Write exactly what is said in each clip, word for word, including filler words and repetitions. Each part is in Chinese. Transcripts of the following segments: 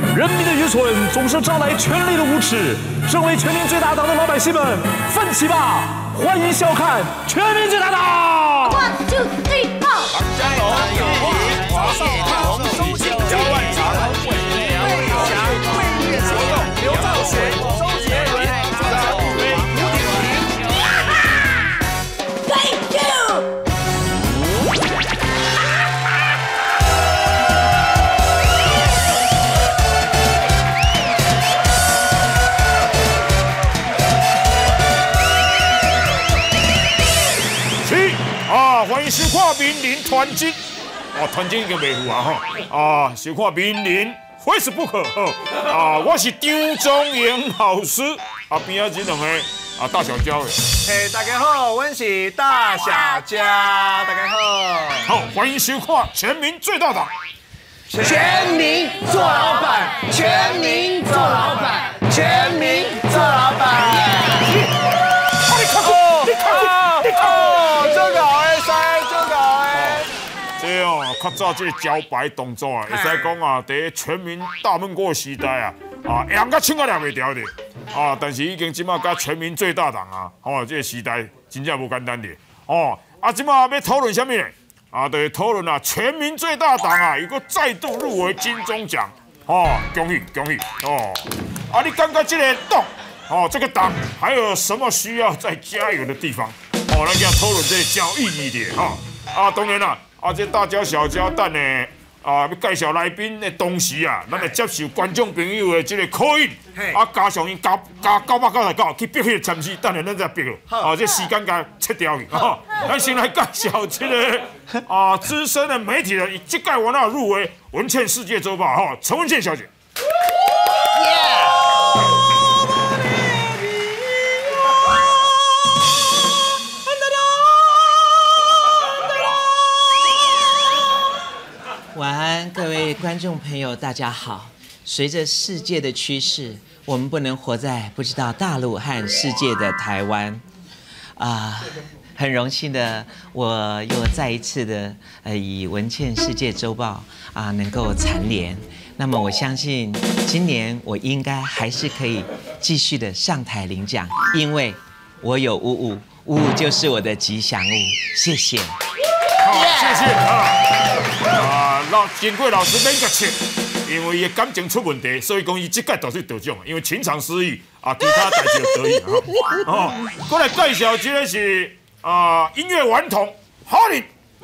人民的愚蠢总是招来权力的无耻。身为全民最大党的老百姓们，奋起吧！欢迎笑看全民最大党。 One two three four。 加油！华少同收集焦万长、魏良、魏翔、魏月成、刘兆玄、周杰伦、张宇威、刘鼎婷。 Thank you。 是啊，欢迎收看民林团金。哦，团金已经袂有啊吼！啊，收看民林非死不可吼！啊，我是张忠元老师，啊边仔这两个啊大小娇的。 嘿，大家好，我是大小娇，大家好。 好，欢迎收看全民最大党。 全民做老板，全民做老板，全民做老板。 你看看，你看看，你看看， 这个哎，塞这个哎。 这哦，较早这个招牌动作啊，会使讲啊，在全民大闷锅时代啊，啊，人甲枪啊抓袂牢的啊，但是已经即马甲全民最大党啊，哦，这个时代真正无简单的哦。啊，即马要讨论什么呢？啊，就是讨论啊，全民最大党啊，有个再度入围金钟奖，哦，恭喜恭喜哦！啊，你感觉这个党，哦，这个党还有什么需要再加油的地方？哦，咱要讨论这个较有意义的哈。啊，当然啦，啊，这大蕉小蕉等呢，啊，要介绍来宾的同时啊，咱会接受观众朋友的这个 call in， 啊，加上因加加九百九十九去逼迄个签字，等下咱再逼了，啊，这时间该切掉去，哈。咱先来介绍这个啊资深的媒体人，这届我那入围文茜世界周报哈，陈文茜小姐。 晚安，各位观众朋友，大家好。随着世界的趋势，我们不能活在不知道大陆和世界的台湾啊。很荣幸的，我又再一次的呃以文茜世界周报啊能够蝉联。那么我相信今年我应该还是可以继续的上台领奖，因为我有五五五五就是我的吉祥物。谢谢。 好，谢谢啊啊，老金贵老师免甲切，因为伊的感情出问题，所以讲伊这届就是得奖，因为情场失意啊，其他代志就得意啊。哦，过来介绍这个是。啊、呃，音乐顽童哈林，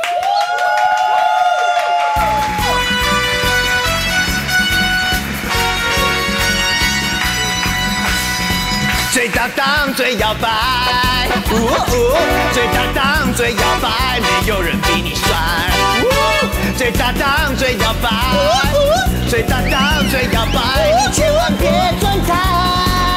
最大党最摇摆，呜呜，最大党最摇摆，没有人比你帅。呜，最大党最摇摆，最大党最摇摆，你千万别转台。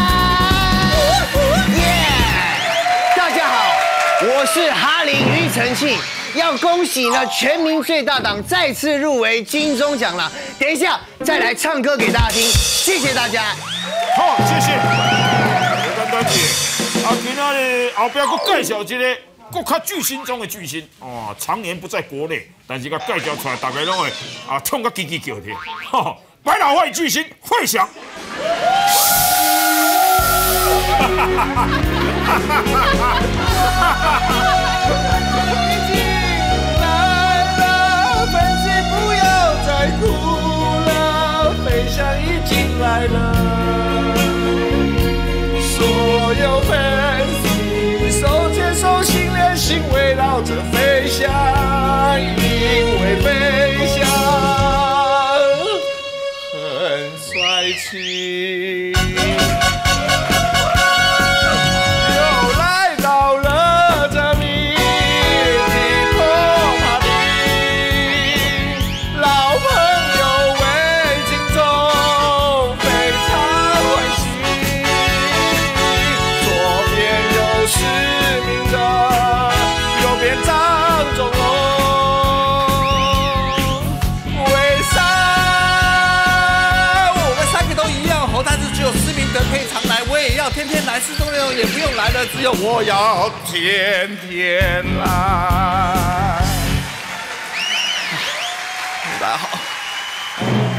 我是哈林庾澄庆，要恭喜呢全民最大党再次入围金钟奖了。等一下再来唱歌给大家听，谢谢大家。 好，谢谢。简单姐，啊，今仔日后边佫介绍一个佫较巨星中的巨星哦，常年不在国内，但是佮介绍出来，大家拢会啊痛个叽叽叫的。哈，百老汇巨星费翔。哈哈哈哈哈哈！ 已经来了，粉丝不要再哭了，费翔已经来了，所有粉丝手牵手，心连心围绕着费翔，因为费翔很帅气。天天来，四周六也不用来了，只有我要天天来。大家好。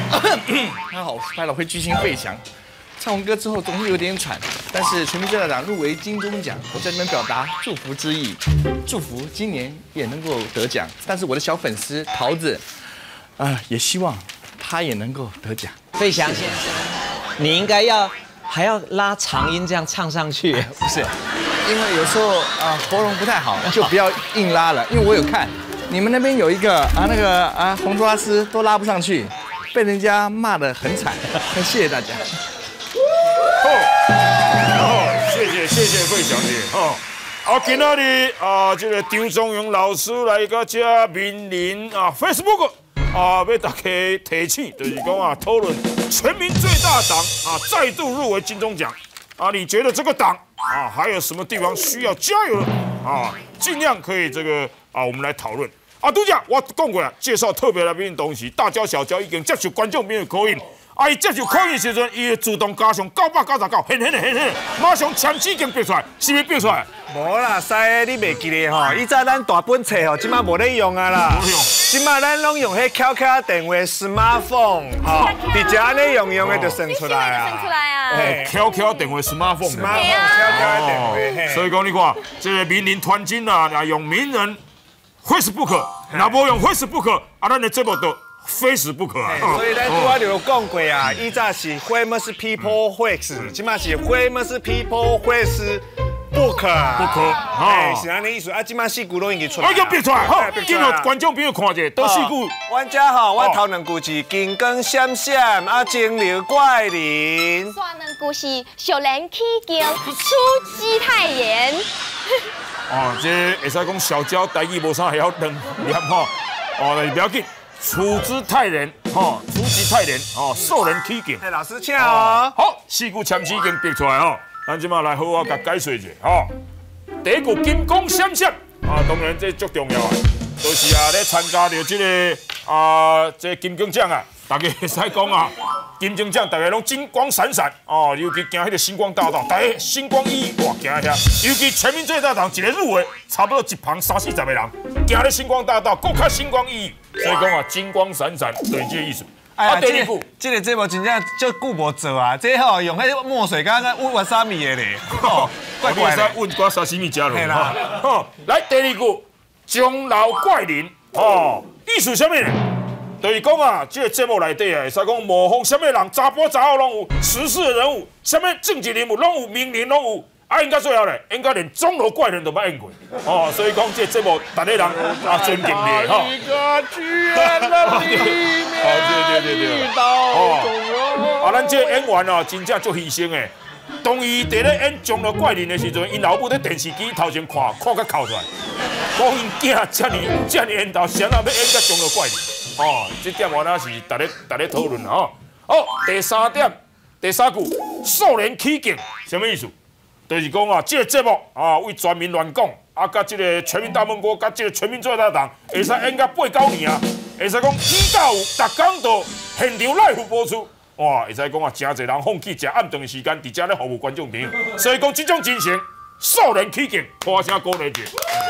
还好百老汇巨星费翔，唱完歌之后总是有点喘，但是全民最大奖入围金钟奖，我在这边表达祝福之意，祝福今年也能够得奖。但是我的小粉丝桃子，啊、呃，也希望他也能够得奖。 费翔先生，你应该要还要拉长音这样唱上去， 不是？因为有时候啊、呃、喉咙不太好，就不要硬拉了。因为我有看你们那边有一个啊那个啊洪都拉斯都拉不上去，被人家骂得很惨。谢谢大家。 好，好，谢谢谢谢费翔姐哦。啊，今仔日啊，这个张宗荣老师来到这面临啊 Facebook 啊，要大家提起，就是讲啊，讨论全民最大党啊再度入围金钟奖啊，你觉得这个党啊还有什么地方需要加油的啊？尽量可以这个啊，我们来讨论。啊，拄则我讲过啦，介绍特别来宾的东西，大娇小娇已经接受观众朋友口音。啊！伊接受考验时阵，伊会自动加上九百九十九，现现的现现，马上签字已经逼出来，是咪逼出来？ 无啦，师的你袂记咧吼，以前咱大本册吼，即马无咧用啊啦。 无用。 即马咱拢用迄翘翘电话 smartphone， 吼，直接安尼用用的就算出来啊。 算出来啊。 哦，翘翘电话 smartphone。 smartphone 翘翘的电话。 所以讲你看，这个名人团金啊，若用名人 Facebook， 若无用 Facebook， 啊，咱的节目都。非死不可啊！ 所以咱拄仔就有讲过啊，以前是 famous people first， 即马是 famous people first 不可不可， 哎，是安尼意思啊！即马四句拢已经出来， 我已经逼出来，好，今日观众朋友看者，都四句。 阮遮吼，我头两句是金光闪闪啊，精灵怪灵。 刷两句是小人起劲，出击太严。 哦，这会使讲小娇台语无啥，还要两念吼，哦，但是不要紧。处之泰然，吼，出其泰然，哦，受人起敬。 嘿，老师请哦。 好，四句签词已经逼出来哦，咱即马来好好甲解说一下，吼。第一句金光闪闪，啊，当然这足重要啊，就是啊，咧参加着这个啊，这金钟奖啊，大家会使讲啊，金钟奖大家拢金光闪闪，哦，尤其行迄个星光大道，大家星光熠熠哇，行遐，尤其全民最大党一个入围，差不多一旁三四十个人，行咧星光大道，更较星光熠熠。所以讲啊，金光闪闪，对这个意思。啊，第二句， 这个节目真正足久无做啊，这吼用迄墨水刚刚温瓦沙米的咧，哦， 怪怪的。温瓜沙西米加落。哈，好，来第二句，钟楼怪人，哦，意思啥物呢？就是讲啊，这个节目内底啊，会使讲模仿啥物人，查甫查某拢有，时事的人物，啥物政治人物拢有，名人拢有。啊，应该最后咧，应该连钟楼怪人都捌演过，哦，所以讲这节目，大家人啊尊敬你，哈。一个剧院的里面遇到哦，啊，咱这演员哦，真正足牺牲的。当伊伫咧演钟楼怪人的时阵，因老母在电视机头前看，看甲哭出来，讲因囝遮尼遮尼缘投，谁人要演甲钟楼怪人？哦，这点我那是大家大家讨论哦。好，第三点，第三句，受人起敬，什么意思？就是讲啊，这个节目啊，为全民乱讲，啊，甲这个全民大闷锅，甲这个全民最大党，会使演到八九年啊，会使讲一到五，逐工都现场 live 播出，哇，会使讲啊，真侪人放弃食暗顿的时间，伫遮咧服务观众朋友，所以讲这种精神，受人起敬，大声鼓励者。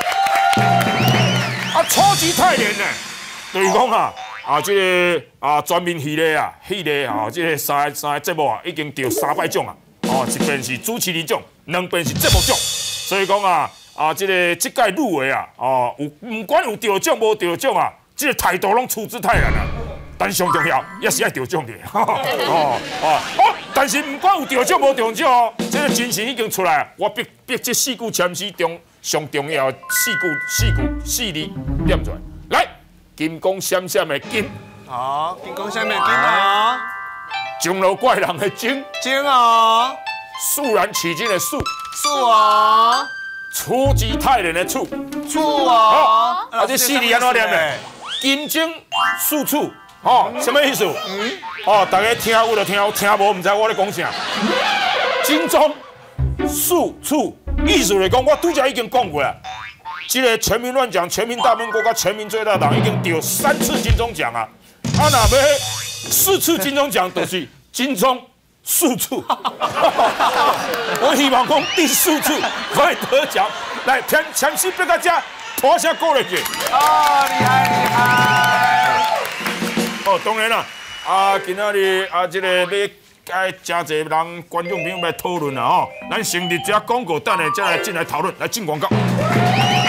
啊，超级太连呢，就是讲啊，啊，这个啊，全民系列啊，系列啊，这个三三个节目啊，已经得三百奖啊。哦，一边是主持人奖，两边是节目奖，所以讲啊啊，这个这届入围啊，哦，有不管有得奖无得奖啊，这个态度拢处之泰然啊。但上重要也是爱得奖的，哦哦哦，但是不管有得奖无得奖哦，这个精神已经出来啊。我逼逼这四句签词中上重要的四句四句四字念出来，来，金光闪闪的金， 好，金光闪闪的金哦。 钟楼怪人的钟， 钟哦； 肃然起敬的肃， 肃哦； 出击泰然的处， 处哦。 啊，这四字安怎念的？金钟肃处，哦，什么意思？嗯，哦，大家听有就听，听无唔知我咧讲啥。金钟肃处，意思来讲，我拄则已经讲过啦。这个全民乱讲、全民大闷锅甲全民最大党已经得三次金钟奖啊！啊，若要四次金钟奖都是金钟四处，我希望讲第四次可以得奖。来，前前期别个家拖下过来去。 哦，厉害厉害！ 哦，当然啦， 啊，今仔日啊，这个要该真侪人观众朋友来讨论啊吼，咱先伫遮广告，等下再来进来讨论，来进广告。